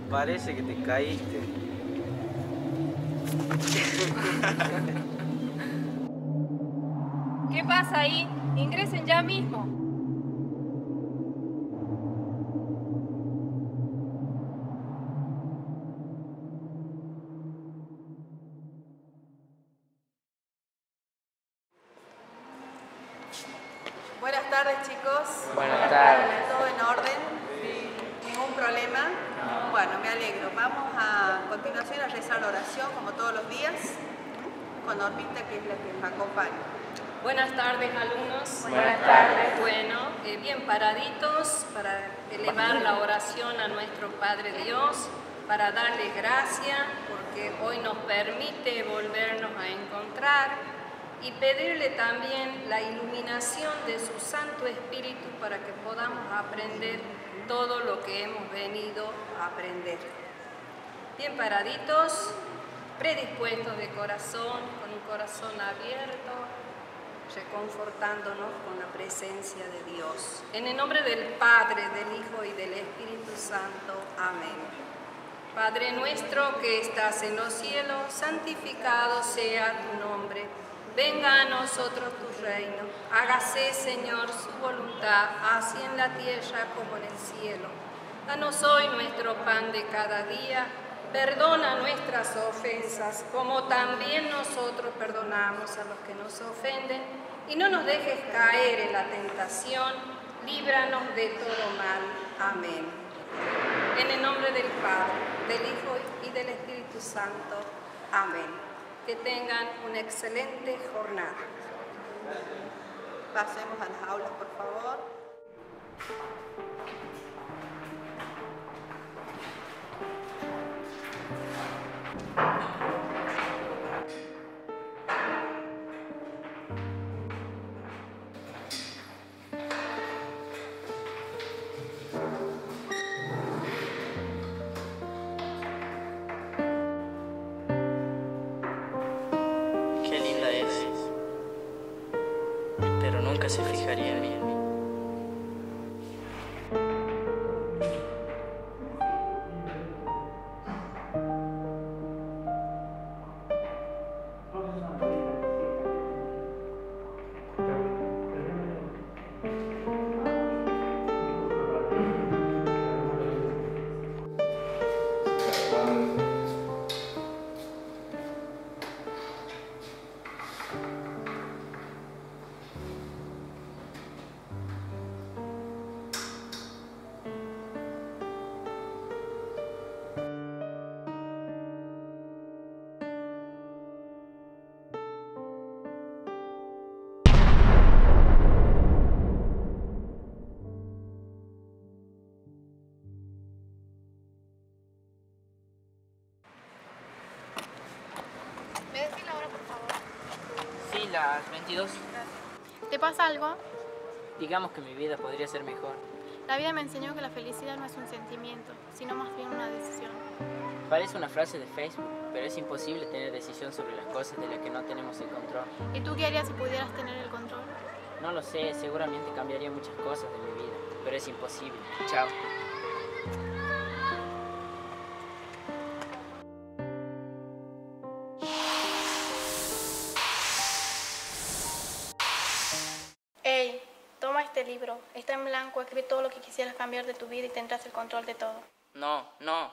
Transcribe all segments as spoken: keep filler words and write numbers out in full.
Parece que te caíste. ¿Qué pasa ahí? Ingresen ya mismo. Buenas tardes, chicos. Buenas tardes. ¿Todo en orden? Sí. ¿Ningún problema? No. Bueno, me alegro. Vamos a, a continuación a rezar la oración como todos los días con Normita, que es la que nos acompaña. Buenas tardes, alumnos. Buenas tardes. Bueno, eh, bien paraditos para elevar la oración a nuestro Padre Dios, para darle gracias porque hoy nos permite volvernos a encontrar y pedirle también la iluminación de su Santo Espíritu para que podamos aprender todo lo que hemos venido a aprender. Bien paraditos, predispuestos de corazón, con un corazón abierto, reconfortándonos con la presencia de Dios. En el nombre del Padre, del Hijo y del Espíritu Santo. Amén. Padre nuestro que estás en los cielos, santificado sea tu nombre. Venga a nosotros tu reino. Hágase, Señor, su voluntad, así en la tierra como en el cielo. Danos hoy nuestro pan de cada día. Perdona nuestras ofensas, como también nosotros perdonamos a los que nos ofenden. Y no nos dejes caer en la tentación. Líbranos de todo mal. Amén. En el nombre del Padre, del Hijo y del Espíritu Santo. Amén. Que tengan una excelente jornada. Pasemos a las aulas, por favor. Qué linda es, pero nunca se fijaría en mí. ¿Me decís la hora, por favor? Sí, las veintidós. ¿Te pasa algo? Digamos que mi vida podría ser mejor. La vida me enseñó que la felicidad no es un sentimiento, sino más bien una decisión. Parece una frase de Facebook, pero es imposible tener decisión sobre las cosas de las que no tenemos el control. ¿Y tú qué harías si pudieras tener el control? No lo sé, seguramente cambiaría muchas cosas de mi vida, pero es imposible. Chao. Ey, toma este libro. Está en blanco, escribe todo lo que quisieras cambiar de tu vida y tendrás el control de todo. No, no.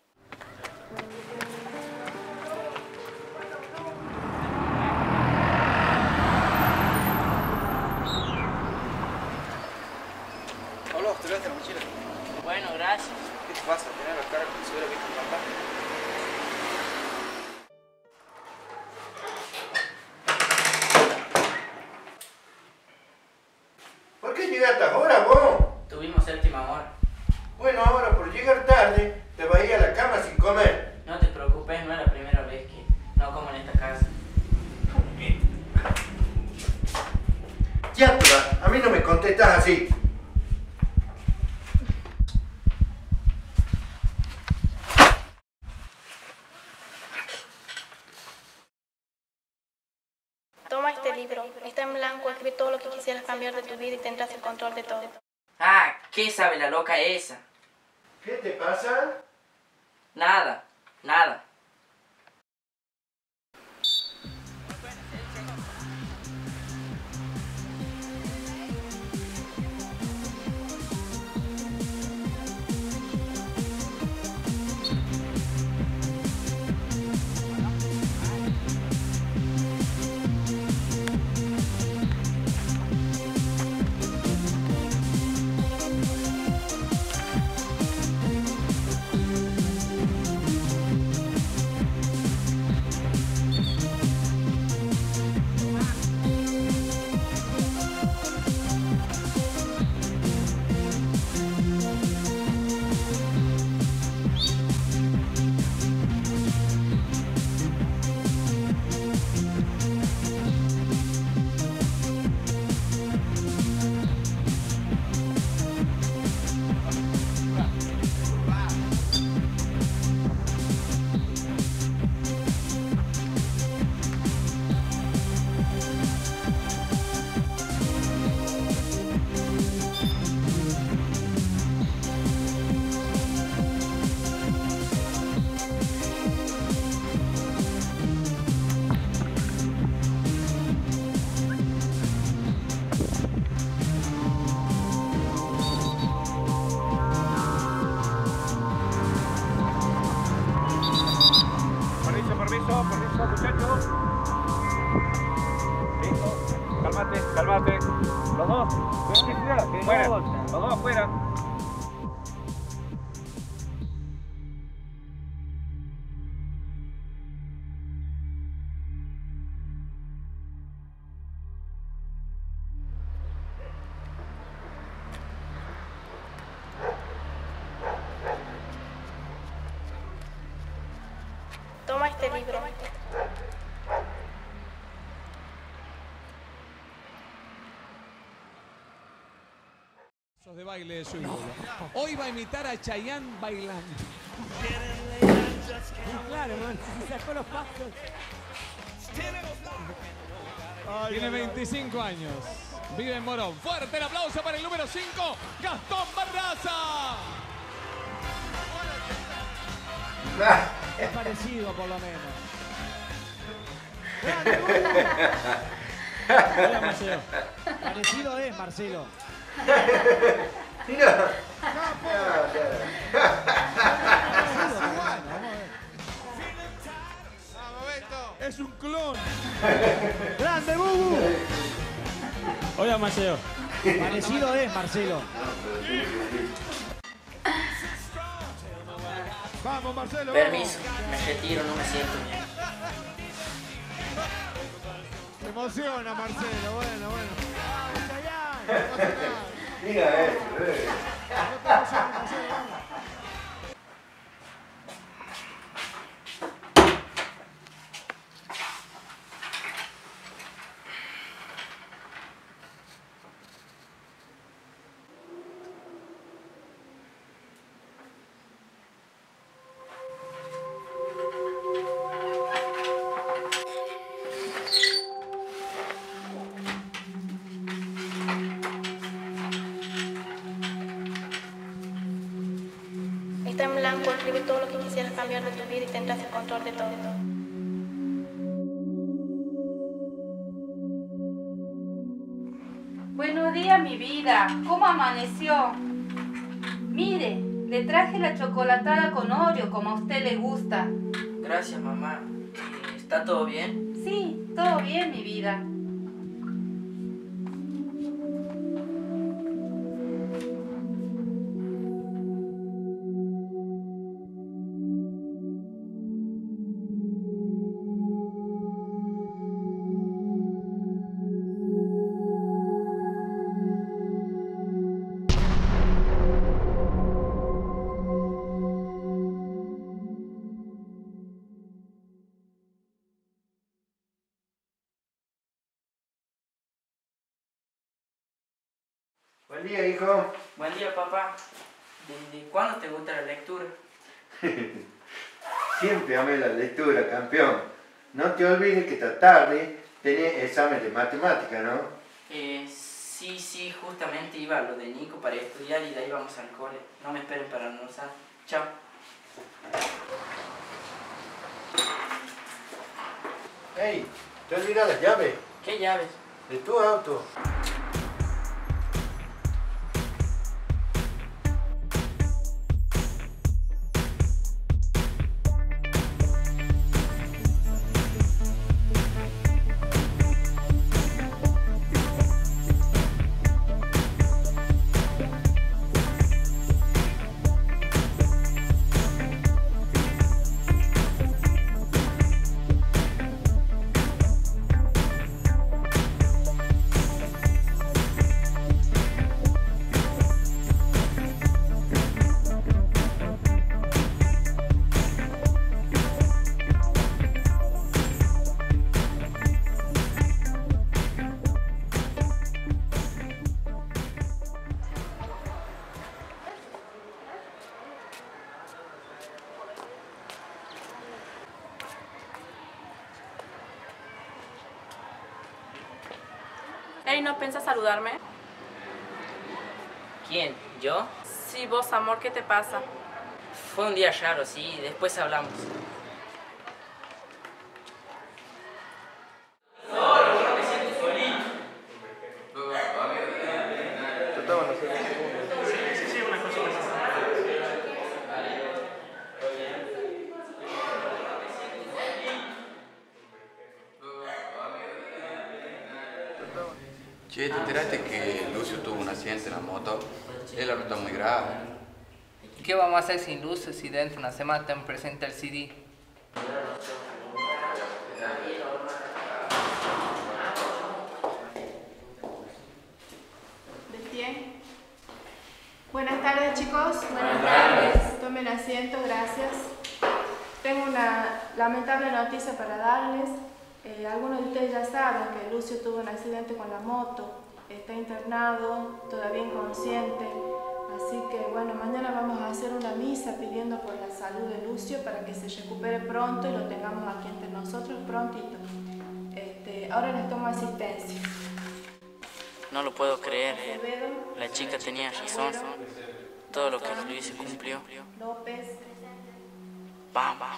Hola, ¿te traes la mochila? Bueno, gracias. ¿Qué te pasa? ¿Tener la cara como si hubiera visto un papá? ¿Por qué llegaste ahora, vos? Tuvimos séptima hora. Bueno, ahora por llegar tarde te vas a ir a la cama sin comer. No te preocupes, no es la primera vez que no como en esta casa. Ya te vas, a mí no me contestas así. Toma este libro. Está en blanco, escribe todo lo que quisieras cambiar de tu vida y tendrás el control de todo. Ah, ¿qué sabe la loca esa? ¿Qué te pasa? Nada, nada. Cálmate. Los dos. Fuera. Los dos afuera. Toma este libro. De baile de su ídolo. Hoy va a imitar a Chayanne bailando. Claro, man, se sacó los pasos. Tiene veinticinco años. Vive en Morón. Fuerte el aplauso para el número cinco, Gastón Barraza. Es parecido, por lo menos. Hola, Marcelo. Parecido es, Marcelo. Mira. Es un clon. ¡Grande, Bubu! Hola, Marcelo. Parecido es, Marcelo. Vamos, Marcelo. Permiso, me retiro, no me siento bien. Se emociona, Marcelo. Bueno, bueno. Mira eso, eh. No te emociones, Marcelo, vamos. Está en blanco, escribe todo lo que quisieras cambiar de tu vida y tendrás el control de todo. Buenos días, mi vida. ¿Cómo amaneció? Mire, le traje la chocolatada con Oreo, como a usted le gusta. Gracias, mamá. ¿Está todo bien? Sí, todo bien, mi vida. Buen día, hijo. Buen día, papá. ¿Desde cuándo te gusta la lectura? Siempre amé la lectura, campeón. No te olvides que esta tarde tenés examen de matemática, ¿no? Eh, sí, sí, justamente iba a lo de Nico para estudiar y de ahí vamos al cole. No me esperen para almorzar. Chao. Hey, ¿te has olvidado las llaves? ¿Qué llaves? De tu auto. Ey, ¿no piensas saludarme? ¿Quién? ¿Yo? Sí, vos, amor, ¿qué te pasa? Fue un día raro, sí, después hablamos. Che, ¿te enteraste que Lucio tuvo un accidente en la moto? Él ahora está muy grave. ¿Y qué vamos a hacer sin Lucio si dentro de una semana te presenta el C D? Bien. Buenas tardes, chicos. Buenas tardes. Tomen asiento, gracias. Tengo una lamentable noticia para darles. Eh, algunos de ustedes ya saben que Lucio tuvo un accidente con la moto, está internado, todavía inconsciente, así que bueno, mañana vamos a hacer una misa pidiendo por la salud de Lucio para que se recupere pronto y lo tengamos aquí entre nosotros prontito. Este, ahora les tomo asistencia. No lo puedo creer. La chica tenía razón. Todo lo que Luis se cumplió. López. Vamos.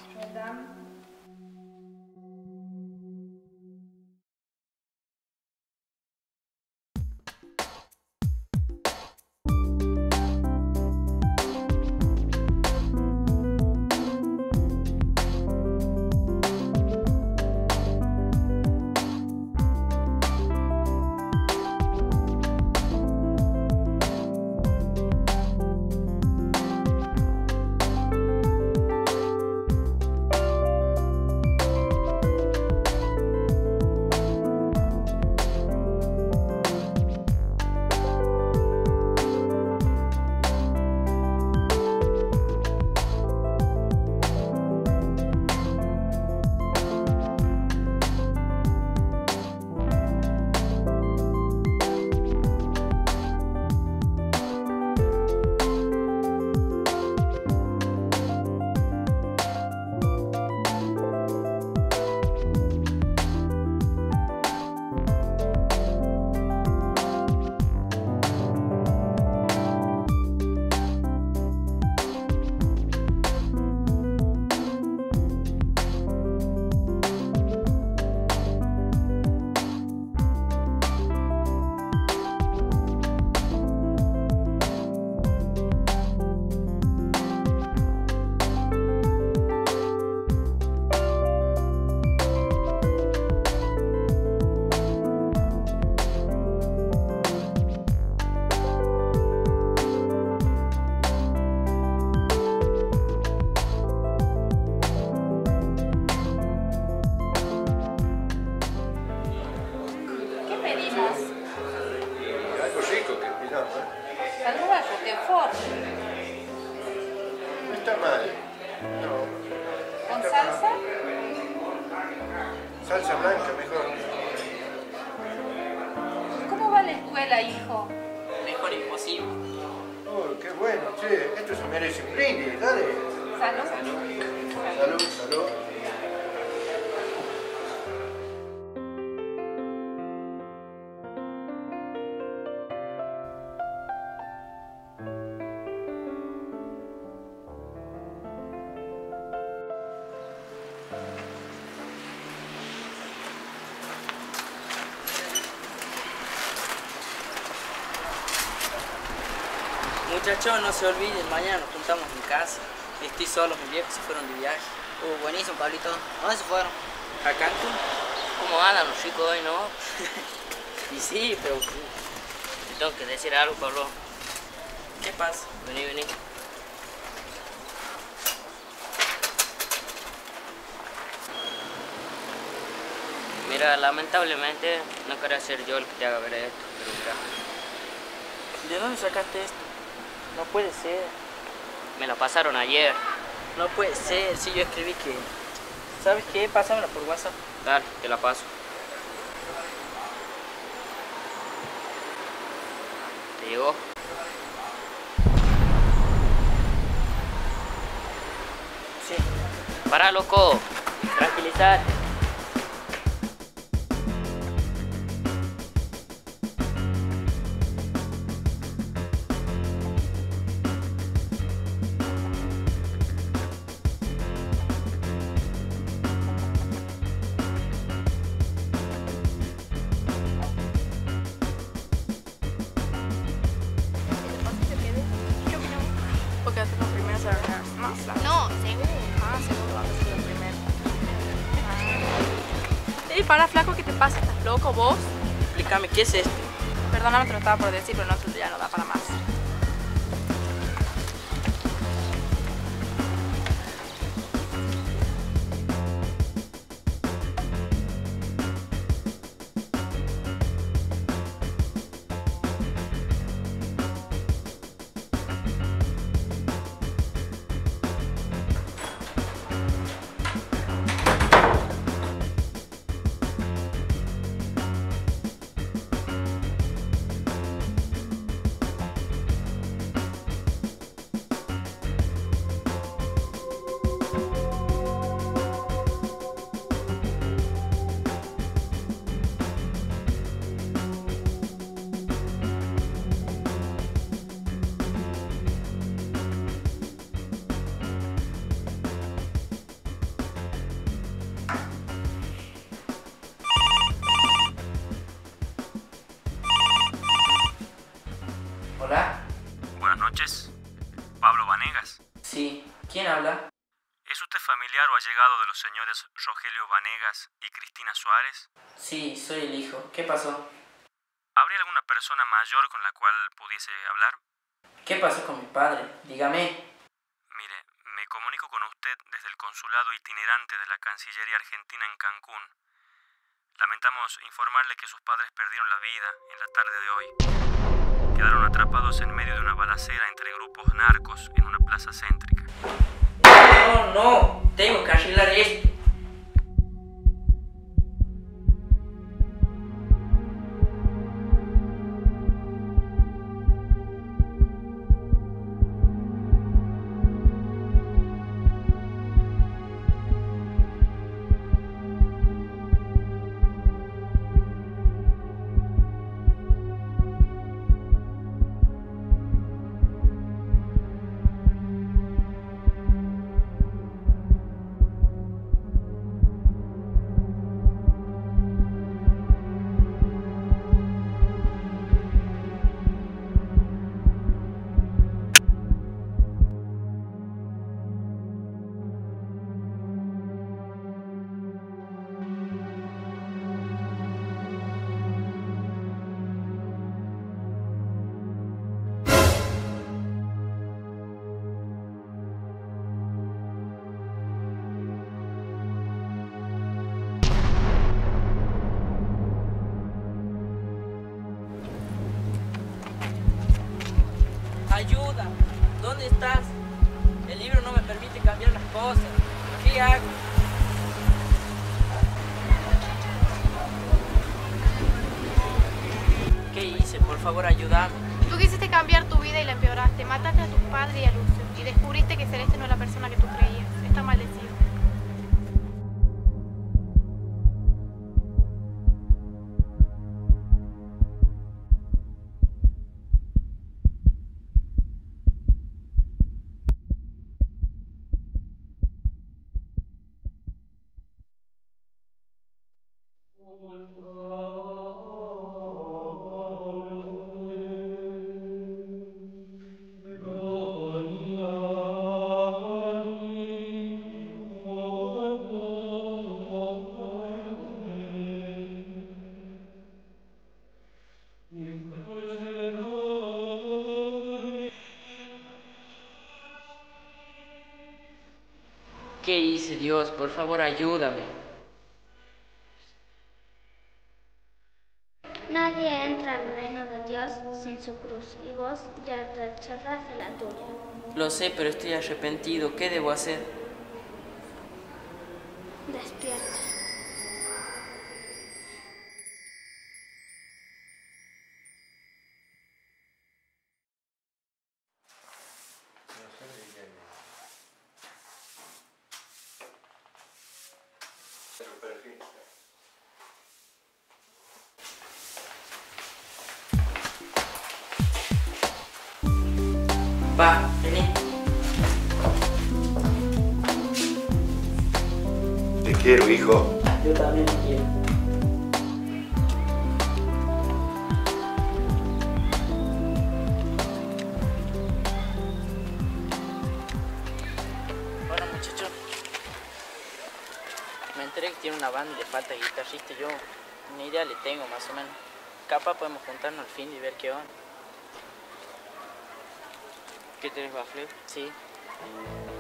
Salsa blanca mejor. ¿Cómo va la escuela, hijo? Mejor imposible. Oh, qué bueno, che. Esto se merece un brindis, dale. Salud. Salud, salud. Muchachos, no se olviden, mañana nos juntamos en casa. Estoy solo, mis viejos se fueron de viaje. Uh, buenísimo, Pablito. ¿A dónde se fueron? ¿A Cancún? ¿Cómo andan los chicos hoy, no? Y sí, pero... Te tengo que decir algo, Pablo. ¿Qué pasa? Vení, vení. Mira, lamentablemente no quería ser yo el que te haga ver esto, pero mira. ¿De dónde sacaste esto? No puede ser. Me la pasaron ayer. No puede ser, sí, yo escribí que... ¿Sabes qué? Pásamela por WhatsApp. Dale, te la paso. ¿Te llegó? Sí. Pará, loco. Tranquilízate. Porque antes los primeros eran más largos. No, segundo. Ah, segundo, vamos a ser los primeros. Ah. Ey, para, flaco, ¿qué te pasa? ¿Estás loco vos? Explícame, ¿qué es esto? Perdóname, te lo estaba por decir, pero no, ya no da para más. Hola. Buenas noches. Pablo Vanegas. Sí. ¿Quién habla? ¿Es usted familiar o allegado de los señores Rogelio Vanegas y Cristina Suárez? Sí, soy el hijo. ¿Qué pasó? ¿Habría alguna persona mayor con la cual pudiese hablar? ¿Qué pasó con mi padre? Dígame. Mire, me comunico con usted desde el consulado itinerante de la Cancillería Argentina en Cancún. Lamentamos informarle que sus padres perdieron la vida en la tarde de hoy. Quedaron atrapados en medio de una balacera entre grupos narcos en una plaza céntrica. No, no, tengo que arreglar esto. Ayuda, ¿dónde estás? El libro no me permite cambiar las cosas. ¿Qué hago? ¿Qué hice? Por favor, ayúdame. Tú quisiste cambiar tu vida y la empeoraste. Mataste a tus padres y a Lucio. Y descubriste que Celeste no es la persona que tú creías. Está maldecido. ¿Qué hice, Dios? Por favor, ayúdame. Nadie entra al reino de Dios sin su cruz, y vos ya rechazaste la tuya. Lo sé, pero estoy arrepentido. ¿Qué debo hacer? Despierta. Va, vení. Te quiero, hijo. Yo también te quiero. Bueno, muchachos, me enteré que tiene una banda y le falta guitarrista. Yo una idea le tengo, más o menos. Capaz podemos juntarnos al fin y ver qué onda. ¿Qué tenés, Bafle? Sí.